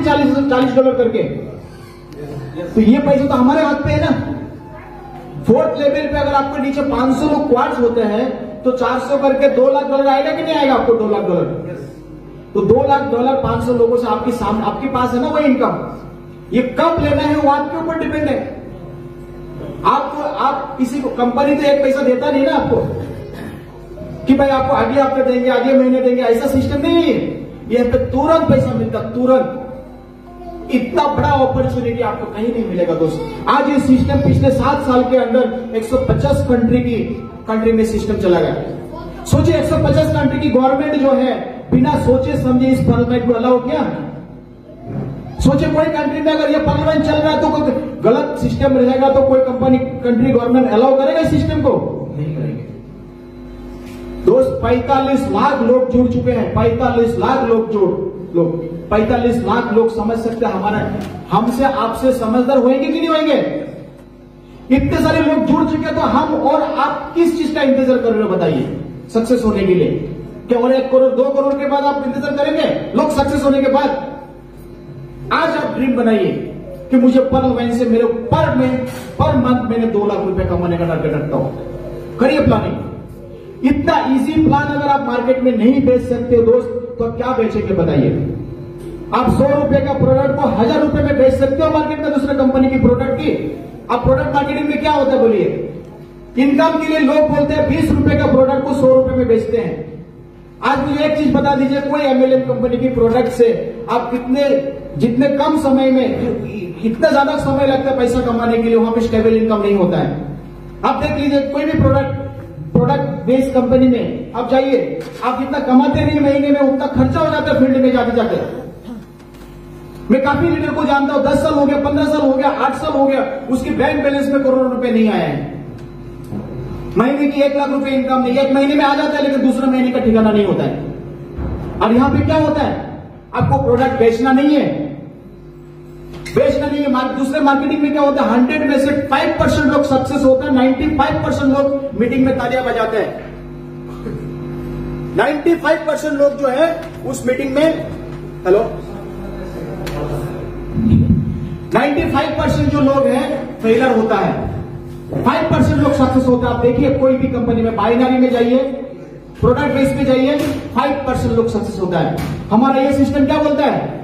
$40 करके, तो ये पैसे तो हमारे हाथ पे है ना। फोर्थ लेवल पे अगर आपको नीचे 500 लोग क्वार्ट्स होते हैं तो 400 करके $2 लाख आएगा कि नहीं आएगा आपको? $2 लाख। तो $2 लाख 500 लोगों से आपके पास है ना वो इनकम। ये कब लेना है वो आपके ऊपर डिपेंड है। आप किसी को, कंपनी तो एक पैसा देता नहीं ना आपको कि भाई आपको अगले हफ्ते देंगे, अगले महीने देंगे, ऐसा सिस्टम नहीं है। ये पे तुरंत पैसा मिलता, तुरंत। इतना बड़ा अपॉर्चुनिटी आपको कहीं नहीं मिलेगा दोस्त। आज ये सिस्टम पिछले 7 साल के अंदर 150 कंट्री में सिस्टम चला गया। सोचिए 150 कंट्री की गवर्नमेंट जो है बिना सोचे समझे इस पार्लियामेंट को अलाउ किया। सोचिए कोई कंट्री में अगर ये पार्लियामेंट चल रहा है तो कोई गलत सिस्टम रहेगा तो कोई कंट्री गवर्नमेंट अलाउ करेगा इस सिस्टम को? नहीं करेंगे दोस्त। 45 लाख लोग जुड़ चुके हैं, 45 लाख लोग 45 लाख लोग समझ सकते हैं हमारा, हमसे आपसे समझदार होंगे कि नहीं होंगे? इतने सारे लोग जुड़ चुके तो हम और आप किस चीज का इंतजार कर रहे हो बताइए सक्सेस होने के लिए? क्या और 1 करोड़ 2 करोड़ के बाद आप इंतजार करेंगे लोग सक्सेस होने के बाद? आज आप ड्रीम बनाइए कि मुझे पर से मेरे पर मंथ मैंने 2 लाख रुपए कमाने का टारगेट रखता हूं। करिए प्लानिंग। इतना इजी प्लान अगर आप मार्केट में नहीं बेच सकते दोस्त तो क्या बेचेंगे बताइए? आप 100 रुपए का प्रोडक्ट को 1000 रुपए में बेच सकते हो मार्केट में दूसरे कंपनी की प्रोडक्ट की। अब प्रोडक्ट मार्केटिंग में क्या होता है बोलिए? इनकम के लिए लोग बोलते हैं 20 रुपए का प्रोडक्ट को 100 रुपए में बेचते हैं। आज मुझे एक चीज बता दीजिए, कोई एमएलएम कंपनी की प्रोडक्ट से आप जितने कम समय में इतना ज्यादा समय लगता है पैसा कमाने के लिए, वहां पे स्टेबल इनकम नहीं होता है। आप देख लीजिए कोई भी प्रोडक्ट बेस्ड कंपनी में आप जाइए, आप जितना कमाते नहीं महीने में उतना खर्चा हो जाता है फील्ड में जाते जाते। मैं काफी लीडर को जानता हूं, 10 साल हो गया, 15 साल हो गया, 8 साल हो गया, उसके बैंक बैलेंस में करोड़ों रुपए नहीं आए हैं। महीने की 1 लाख रुपए इनकम नहीं, एक महीने में आ जाता है लेकिन दूसरे महीने का ठिकाना नहीं होता है। और यहां पे क्या होता है? आपको प्रोडक्ट बेचना नहीं है, दूसरे मार्केटिंग में क्या होता है? 100 में से 5% लोग सक्सेस होते हैं, 95% लोग मीटिंग में तालियां बजाते हैं। 95% लोग जो है उस मीटिंग में 95% जो लोग हैं फेलियर होता है, 5% लोग सक्सेस होता है। आप देखिए कोई भी कंपनी में, बाइनरी में जाइए, प्रोडक्ट बेस में जाइए, 5% लोग सक्सेस होता है। हमारा ये सिस्टम क्या बोलता है?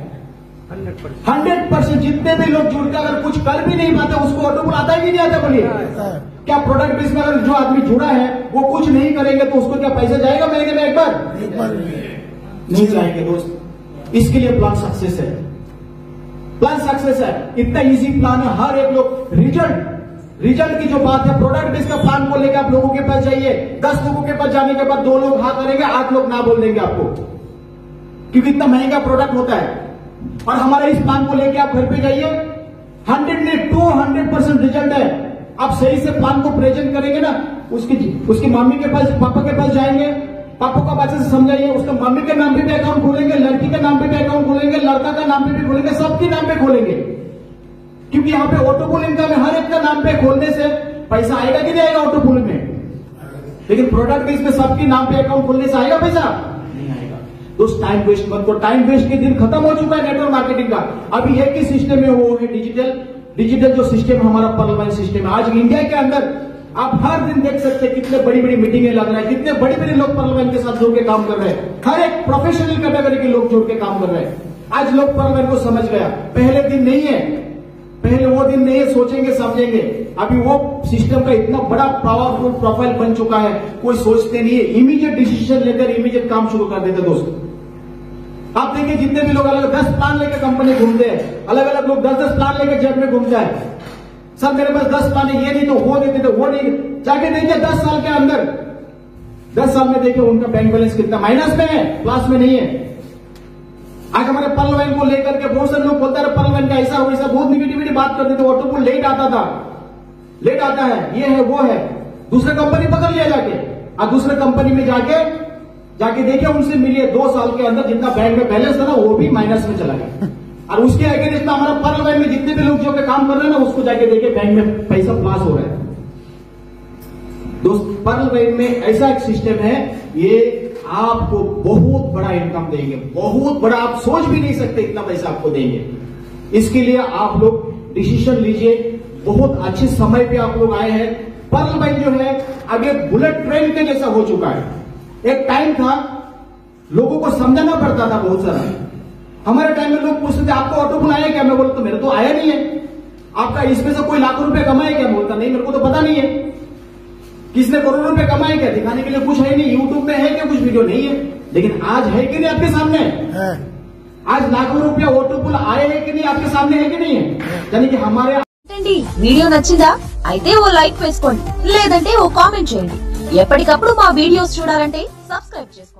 100% जितने भी लोग जुड़ते अगर कुछ कर भी नहीं पाते उसको ऑटोपुल आता है कि नहीं आता बोलिए? क्या प्रोडक्ट बेस में अगर जो आदमी जुड़ा है वो कुछ नहीं करेंगे तो उसको क्या पैसा जाएगा महीने में एक बार? नहीं जाएंगे दोस्त। इसके लिए प्लान सक्सेस है, प्लान सक्सेस है। इतना इजी प्लान है। हर एक लोग रिजल्ट की जो बात है, प्रोडक्ट बेस का प्लान को लेकर आप लोगों के पास जाइए। 10 लोगों के पास जाने के बाद 2 लोग हाँ करेंगे, 8 लोग ना बोल देंगे आपको, क्योंकि इतना महंगा प्रोडक्ट होता है। और हमारा इस प्लान को लेकर आप घर पे जाइए, 200% रिजल्ट है। आप सही से प्लान को प्रेजेंट करेंगे ना, उसकी मम्मी के पास, पापा के पास जाएंगे, पापा को अच्छे से समझाइए, उसका मम्मी के नाम पे भी अकाउंट खोलेंगे, लड़की के नाम पे भी अकाउंट खोलेंगे, लड़का का नाम पे भी खोलेंगे, सबके नाम पे खोलेंगे। क्योंकि यहाँ पे ऑटोपुल इनकम है, हर एक का नाम पे खोलने से पैसा आएगा कि नहीं आएगा ऑटोपुल में? लेकिन प्रोडक्ट बेस में सबके नाम पे अकाउंट खोलने से आएगा पैसा? नहीं आएगा। तो टाइम वेस्ट मत करो। टाइम वेस्ट के दिन खत्म हो चुका है नेटवर्क मार्केटिंग का। अभी एक ही सिस्टम है, वो है डिजिटल जो सिस्टम हमारा पर्ल सिस्टम है। आज इंडिया के अंदर आप हर दिन देख सकते हैं कितने बड़ी बड़ी मीटिंगें लग रहे हैं, कितने बड़े बड़े लोग पर्ल के साथ जुड़ के काम कर रहे हैं। हर एक प्रोफेशनल कैटेगरी के लोग जुड़ के काम कर रहे हैं। आज लोग पर्ल को समझ गया, पहले दिन नहीं है, पहले वो दिन नहीं है, सोचेंगे समझेंगे। अभी वो सिस्टम का इतना बड़ा पावरफुल प्रोफाइल बन चुका है, कोई सोचते नहीं है, इमीडिएट डिसीजन लेकर इमीडिएट काम शुरू कर देते दोस्त। आप देखिए जितने भी लोग अलग 10 प्लान लेकर कंपनी घूमते हैं, अलग अलग लोग 10-10 प्लान लेकर जेब में घूमता है। सर मेरे पास 10 प्लान है, ये नहीं तो वो देते थे, वो नहीं। जाके देखिए 10 साल के अंदर, 10 साल में देखिए उनका बैंक बैलेंस कितना माइनस में है, प्लस में नहीं है। आज हमारे पर्ल को लेकर के बहुत सारे लोग बोलते हैं पर्ल का ऐसा वैसा, बहुत निगेटिविटी बात करते थे। ऑटोपुल लेट आता था, लेट आता है, ये है वो है। दूसरे कंपनी पकड़ लिया जाके, और दूसरे कंपनी में जाके देखिए, उनसे मिलिए, 2 साल के अंदर जितना बैंक में बैलेंस था ना वो भी माइनस में चला गया। और उसके अगेंस्ट हमारा पर्ल में जितने भी लोग जो काम कर रहे हैं ना, उसको जाके देखिए बैंक में पैसा प्लस हो रहा है। दोस्त पर्ल में ऐसा एक सिस्टम है, ये आपको बहुत बड़ा इनकम देंगे, बहुत बड़ा, आप सोच भी नहीं सकते इतना पैसा आपको देंगे। इसके लिए आप लोग डिसीजन लीजिए। बहुत अच्छे समय पे आप लोग आए हैं। पर्ल बैंक जो है आगे बुलेट ट्रेन के जैसा हो चुका है। एक टाइम था लोगों को समझाना पड़ता था बहुत सारा। हमारे टाइम में लोग पूछते थे आपको ऑटो पुल आया क्या? मैं बोलता मेरे तो आया नहीं है। आपका इसमें से कोई लाखों रुपए कमाए क्या? बोलता नहीं, मेरे को तो पता नहीं है। किसने करोड़ों रुपए कमाए क्या? दिखाने के लिए कुछ है नहीं। यूट्यूब में है क्या? कुछ वीडियो नहीं है। लेकिन आज है कि नहीं आपके सामने? आज लाखों रुपया ऑटो पुल आए हैं कि नहीं आपके सामने? है कि नहीं है? यानी कि हमारे వీడియో నచ్చిందా? అయితే ఓ లైక్ వేసుకోండి, లేదంటే ఓ కామెంట్ చేయండి. ఎప్పటికప్పుడు మా వీడియోస్ చూడాలంటే సబ్స్క్రైబ్ చేసుకోండి.